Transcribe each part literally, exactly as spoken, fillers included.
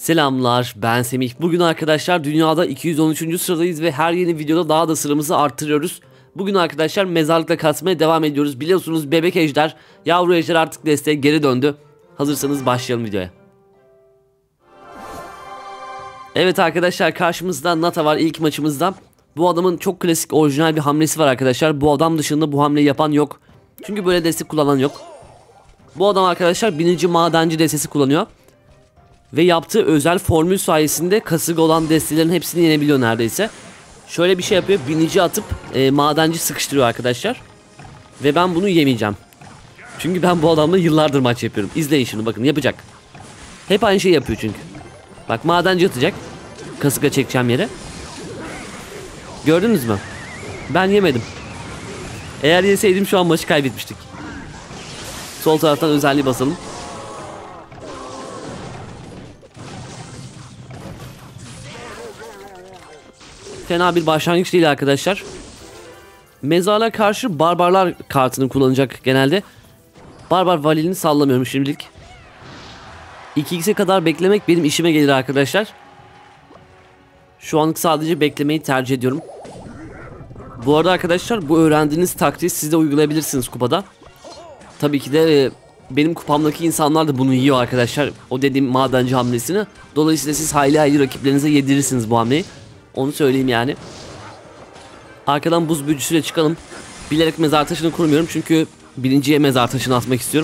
Selamlar, ben Semih. Bugün arkadaşlar dünyada iki yüz on üçüncü sıradayız ve her yeni videoda daha da sıramızı arttırıyoruz. Bugün arkadaşlar mezarlıkta kasmaya devam ediyoruz. Biliyorsunuz bebek ejder, yavru ejder artık desteğe geri döndü. Hazırsanız başlayalım videoya. Evet arkadaşlar, karşımızda Nata var ilk maçımızda. Bu adamın çok klasik orijinal bir hamlesi var arkadaşlar. Bu adam dışında bu hamleyi yapan yok. Çünkü böyle destek kullanan yok. Bu adam arkadaşlar bininci madenci destesi kullanıyor. Ve yaptığı özel formül sayesinde kasırga olan destelerin hepsini yenebiliyor neredeyse. Şöyle bir şey yapıyor, binici atıp e, madenci sıkıştırıyor arkadaşlar. Ve ben bunu yemeyeceğim. Çünkü ben bu adamla yıllardır maç yapıyorum. İzleyin şimdi, bakın yapacak. Hep aynı şeyi yapıyor çünkü. Bak, madenci atacak. Kasırga çekeceğim yere. Gördünüz mü? Ben yemedim. Eğer yeseydim şu an maçı kaybetmiştik. Sol taraftan özelliği basalım. Fena bir başlangıç değil arkadaşlar. Mezarlığa karşı barbarlar kartını kullanacak genelde. Barbar valilini sallamıyorum şimdilik. iki x'e kadar beklemek benim işime gelir arkadaşlar. Şu anlık sadece beklemeyi tercih ediyorum. Bu arada arkadaşlar, bu öğrendiğiniz taktiği siz de uygulayabilirsiniz kupada. Tabii ki de e, benim kupamdaki insanlar da bunu yiyor arkadaşlar. O dediğim madenci hamlesini. Dolayısıyla siz hayli hayli rakiplerinize yedirirsiniz bu hamleyi. Onu söyleyeyim yani. Arkadan buz büyücüsüyle çıkalım. Bilerek mezar taşını kurmuyorum çünkü birinciye mezar taşını atmak istiyorum.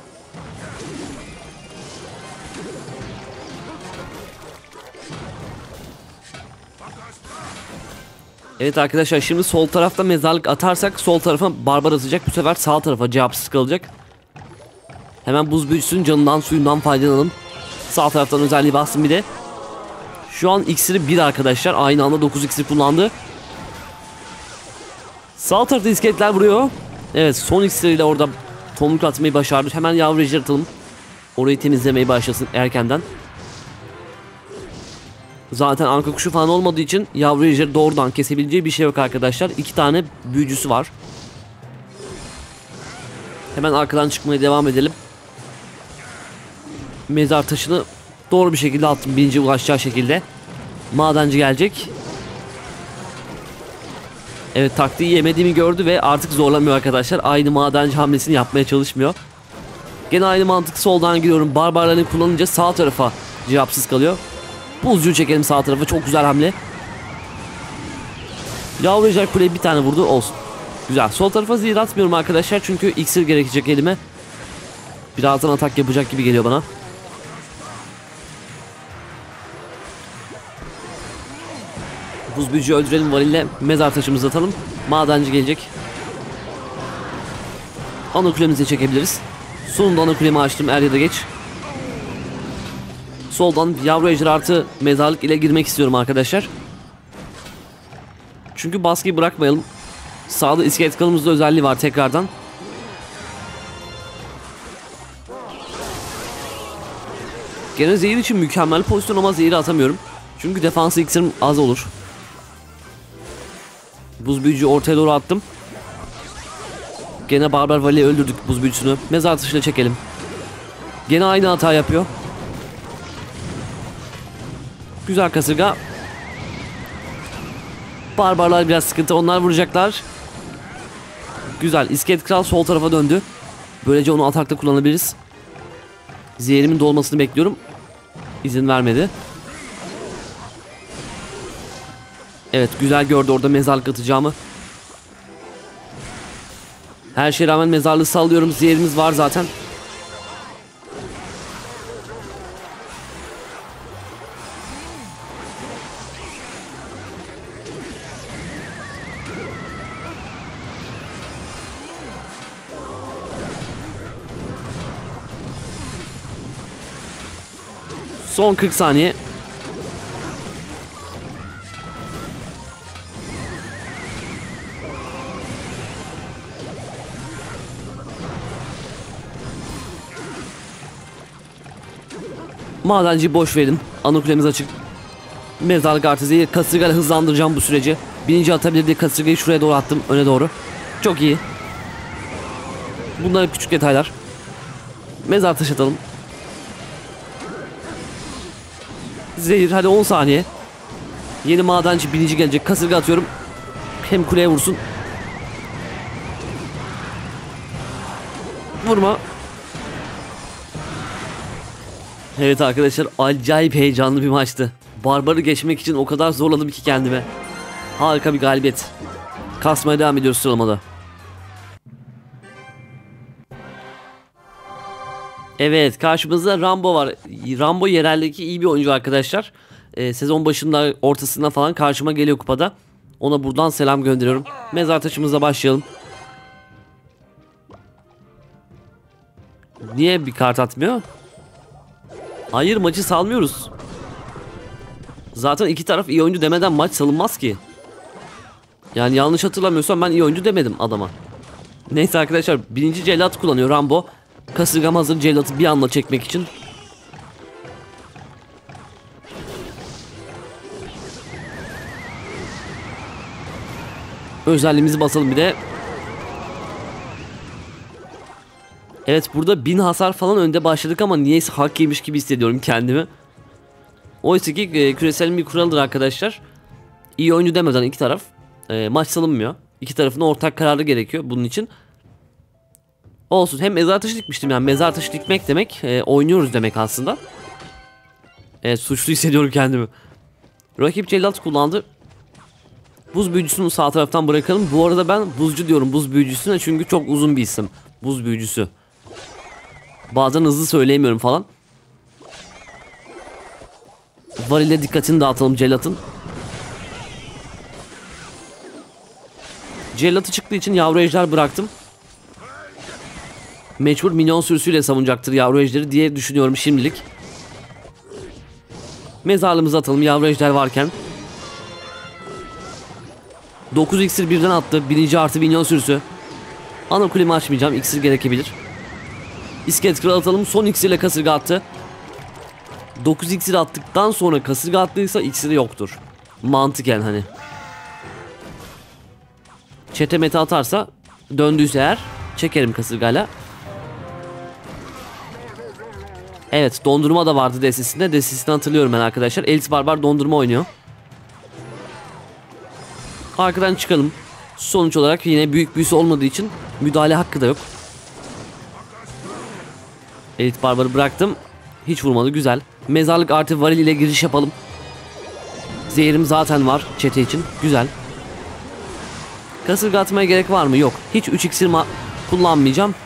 Evet arkadaşlar, şimdi sol tarafta mezarlık atarsak sol tarafa barbar atacak. Bu sefer sağ tarafa cevapsız kalacak. Hemen buz büyücüsünün canından suyundan faydalanalım. Sağ taraftan özelliği bastım bir de. Şu an iksiri bir arkadaşlar. Aynı anda dokuz iksir kullandı. Sağ tarafta iskeletler vuruyor. Evet, son iksiriyle orada tomruk atmayı başardı. Hemen yavru ejder atalım. Orayı temizlemeye başlasın erkenden. Zaten anka kuşu falan olmadığı için yavru ejder doğrudan kesebileceği bir şey yok arkadaşlar. İki tane büyücüsü var. Hemen arkadan çıkmaya devam edelim. Mezar taşını doğru bir şekilde attım, birinci ulaşacağı şekilde. Madenci gelecek. Evet, taktiği yemediğimi gördü ve artık zorlamıyor arkadaşlar. Aynı madenci hamlesini yapmaya çalışmıyor. Gene aynı mantık, soldan gidiyorum. Barbarlarını kullanınca sağ tarafa cevapsız kalıyor. Buzcuğu çekelim sağ tarafa, çok güzel hamle. Yavru ejder kuleye bir tane vurdu, olsun. Güzel, sol tarafa zehir atmıyorum arkadaşlar çünkü iksir gerekecek elime. Birazdan atak yapacak gibi geliyor bana. Buz büyücüyü öldürelim, varille mezar taşımızı atalım. Madenci gelecek. Ana kulemizi çekebiliriz. Sonunda ana kulemi açtım, er ya da geç. Soldan yavru ejder artı mezarlık ile girmek istiyorum arkadaşlar. Çünkü baskıyı bırakmayalım. Sağda iskelet kalımızda özelliği var tekrardan. Gene zehir için mükemmel pozisyon ama zehiri atamıyorum. Çünkü defansı iksirim az olur. Buz büyücüyü ortaya doğru attım. Gene barbar valiyi öldürdük buz büyücüsünü. Mezar taşıyla çekelim. Gene aynı hata yapıyor. Güzel kasırga. Barbarlar biraz sıkıntı, onlar vuracaklar. Güzel, iskelet kral sol tarafa döndü. Böylece onu atakta kullanabiliriz. Zehrimin dolmasını bekliyorum. İzin vermedi. Evet, güzel gördü orada mezarlık atacağımı. Her şeye rağmen mezarlığı sallıyorum. Zehrimiz var zaten. Son kırk saniye. Madenciyi boş verin. Ana kulemiz açık. Mezarlık artı zehir. Kasırgayla hızlandıracağım bu süreci. Birinci atabilir diye kasırgayı şuraya doğru attım. Öne doğru. Çok iyi. Bunlar küçük detaylar. Mezar taşı atalım. Zehir hadi on saniye. Yeni madenci binici gelecek. Kasırga atıyorum. Hem kuleye vursun. Vurma. Evet arkadaşlar, acayip heyecanlı bir maçtı. Barbar'ı geçmek için o kadar zorladım ki kendime. Harika bir galibiyet. Kasmaya devam ediyoruz sıralamada. Evet, karşımızda Rambo var. Rambo yereldeki iyi bir oyuncu arkadaşlar. Ee, sezon başında ortasında falan karşıma geliyor kupada. Ona buradan selam gönderiyorum. Mezar taşımızla başlayalım. Niye bir kart atmıyor? Hayır, maçı salmıyoruz. Zaten iki taraf iyi oyuncu demeden maç salınmaz ki. Yani yanlış hatırlamıyorsam ben iyi oyuncu demedim adama. Neyse arkadaşlar, birinci cellat kullanıyor Rambo. Kasırgam hazır cellatı bir anda çekmek için. Özelliğimizi basalım bir de. Evet, burada bin hasar falan önde başladık ama niyeyse hak yemiş gibi hissediyorum kendimi. Oysa ki e, küreselin bir kuralıdır arkadaşlar. İyi oyuncu demeden iki taraf e, maç salınmıyor. İki tarafın ortak kararı gerekiyor bunun için. Olsun, hem mezar taşı dikmiştim, yani mezar taşı dikmek demek e, oynuyoruz demek aslında. Evet, suçlu hissediyorum kendimi. Rakip cellat kullandı. Buz büyücüsünü sağ taraftan bırakalım. Bu arada ben buzcu diyorum buz büyücüsüne çünkü çok uzun bir isim. Buz büyücüsü. Bazen hızlı söyleyemiyorum falan. Varile dikkatini dağıtalım cellatın. Cellatı çıktığı için yavru ejder bıraktım. Mecbur minyon sürüsüyle savunacaktır yavru ejderi diye düşünüyorum şimdilik. Mezarlığımızı atalım yavru ejder varken. dokuz iksir birden attı. Birinci artı minyon sürüsü. Ana kulemi açmayacağım. İksir gerekebilir. İskelet kralı atalım. Son iksirle kasırga attı. dokuz iksir attıktan sonra kasırga attıysa iksiri yoktur. Mantıken hani. Çete meta atarsa, döndüyse eğer çekerim kasırgayla. Evet, dondurma da vardı destesinde. Destesini hatırlıyorum ben arkadaşlar. Elit Barbar dondurma oynuyor. Arkadan çıkalım. Sonuç olarak yine büyük büyüsü olmadığı için müdahale hakkı da yok. Elit Barbar'ı bıraktım. Hiç vurmadı, güzel. Mezarlık artı varil ile giriş yapalım. Zehirim zaten var çete için, güzel. Kasırga atmaya gerek var mı? Yok. Hiç üç iksir kullanmayacağım.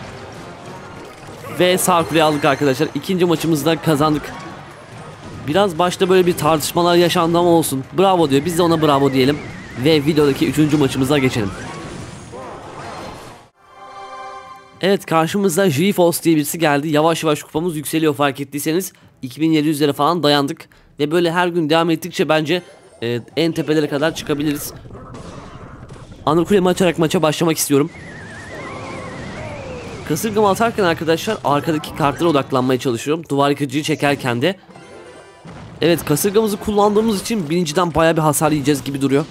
Ve sağ kuleyi aldık arkadaşlar. İkinci maçımızda kazandık. Biraz başta böyle bir tartışmalar yaşandı ama olsun. Bravo diyor. Biz de ona bravo diyelim. Ve videodaki üçüncü maçımıza geçelim. Evet, karşımızda GeForce diye birisi geldi. Yavaş yavaş kupamız yükseliyor, fark ettiyseniz. iki bin yedi yüzlere falan dayandık. Ve böyle her gün devam ettikçe bence e, en tepelere kadar çıkabiliriz. Anır kulemi açarak maça başlamak istiyorum. Kasırgamı atarken arkadaşlar arkadaki kartlara odaklanmaya çalışıyorum. Duvar yıkıcıyı çekerken de. Evet, kasırgamızı kullandığımız için birinciden baya bir hasar yiyeceğiz gibi duruyor.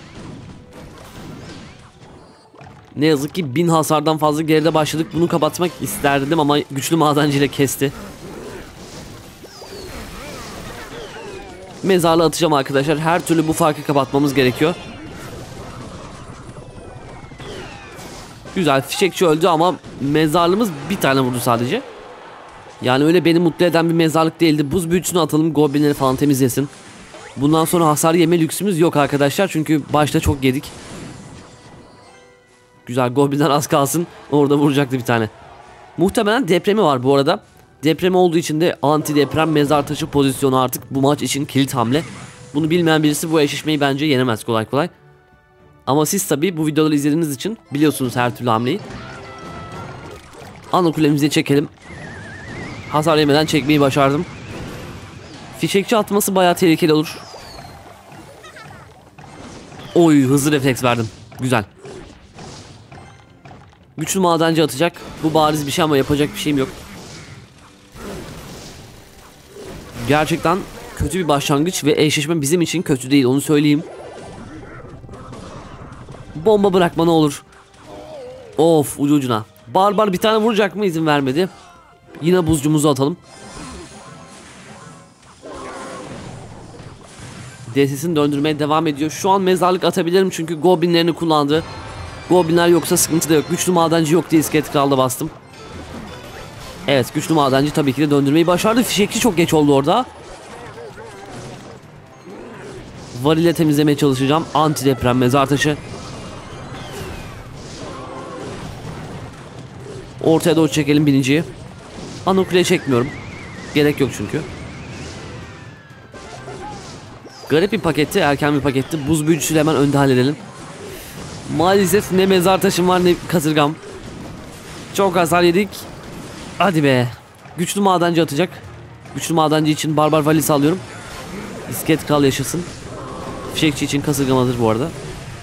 Ne yazık ki bin hasardan fazla geride başladık. Bunu kapatmak isterdim ama güçlü madenciyle kesti. Mezarlığı atacağım arkadaşlar. Her türlü bu farkı kapatmamız gerekiyor. Güzel, fişekçi öldü ama mezarlığımız bir tane vurdu sadece. Yani öyle beni mutlu eden bir mezarlık değildi. Buz büyücüsünü atalım, goblinleri falan temizlesin. Bundan sonra hasar yeme lüksümüz yok arkadaşlar. Çünkü başta çok yedik. Güzel, goblinler az kalsın. Orada vuracaktı bir tane. Muhtemelen depremi var bu arada. Depremi olduğu için de anti deprem mezar taşı pozisyonu artık bu maç için kilit hamle. Bunu bilmeyen birisi bu eşleşmeyi bence yenemez kolay kolay. Ama siz tabi bu videoları izlediğiniz için biliyorsunuz her türlü hamleyi. Ana kulemizi çekelim. Hasar yemeden çekmeyi başardım. Fişekçi atması bayağı tehlikeli olur. Oy, hızlı refleks verdim. Güzel. Güçlü madenci atacak. Bu bariz bir şey ama yapacak bir şeyim yok. Gerçekten kötü bir başlangıç ve eşleşme bizim için kötü değil, onu söyleyeyim. Bomba bırakma ne olur. Of, ucu ucuna. Barbar bir tane vuracak mı, izin vermedi. Yine buzcumuzu atalım. D S'sini döndürmeye devam ediyor. Şu an mezarlık atabilirim çünkü goblinlerini kullandı. Goblinler yoksa sıkıntı da yok. Güçlü madenci yok diye iskelet kralda bastım. Evet, güçlü madenci tabii ki de döndürmeyi başardı. Fişekçi çok geç oldu orada. Varile temizlemeye çalışacağım. Anti deprem mezar taşı. Ortaya doğru çekelim birinciyi. Anakuleye çekmiyorum. Gerek yok çünkü. Garip bir paketti, erken bir paketti. Buz büyücüsüyle hemen önde halledelim. Maalesef ne mezar taşım var ne kasırgam. Çok hasar yedik. Hadi be. Güçlü madenci atacak. Güçlü madenci için barbar vali alıyorum. İskelet kral yaşasın. Fişekçi için kasırgam hazır bu arada.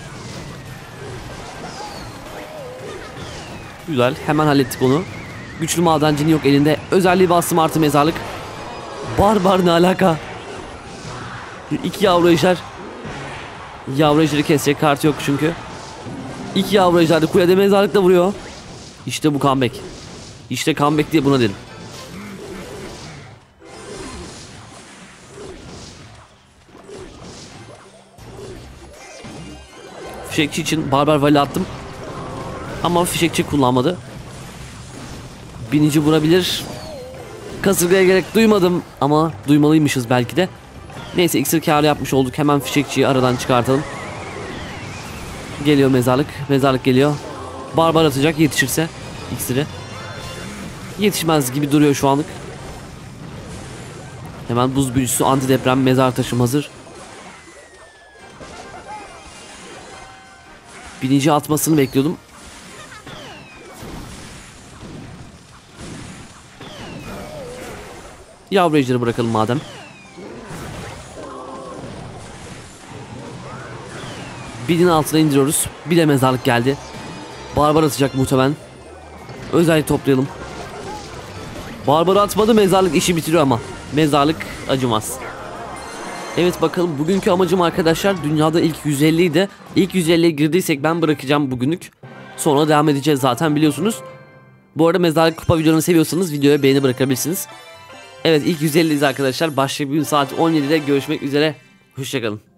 Güzel, hemen hallettik onu. Güçlü madencinin yok elinde. Özelliği bastım artı mezarlık. Barbar ne alaka? İki yavru ejder. Yavru ejderi kesecek kartı yok çünkü. İki yavru ejder de kulede mezarlıkla vuruyor. İşte bu comeback. İşte comeback diye buna dedim. Fişekçi için barbar vali attım. Ama fişekçi kullanmadı. Binici vurabilir. Kasırgaya gerek duymadım ama duymalıymışız belki de. Neyse, iksir kârı yapmış olduk. Hemen fişekçiyi aradan çıkartalım. Geliyor mezarlık. Mezarlık geliyor. Barbar atacak yetişirse iksiri. Yetişmez gibi duruyor şu anlık. Hemen buz büyücüsü, anti deprem, mezar taşım hazır. Binici atmasını bekliyordum. Yavru ejderi bırakalım madem. Binin altına indiriyoruz. Bir de mezarlık geldi. Barbar atacak muhtemelen. Özellik toplayalım. Barbar atmadı, mezarlık işi bitiriyor ama. Mezarlık acımaz. Evet, bakalım bugünkü amacım arkadaşlar dünyada ilk yüz elli idi. İlk yüz elliye girdiysek ben bırakacağım bugünlük. Sonra devam edeceğiz zaten biliyorsunuz. Bu arada mezarlık kupa videolarını seviyorsanız videoya beğeni bırakabilirsiniz. Evet, ilk yüz elliyiz arkadaşlar. Başka bir gün saat on yedide görüşmek üzere. Hoşçakalın.